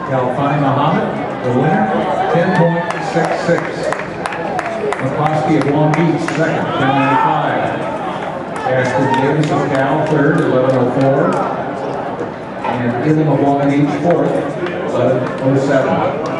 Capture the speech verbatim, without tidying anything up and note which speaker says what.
Speaker 1: Galfani Muhammad, the winner, ten point six six. McCloskey of Long Beach, second, ten ninety-five. Ashton Davis of Cal, third, eleven oh four. And Ilham of Long Beach, fourth, eleven oh seven.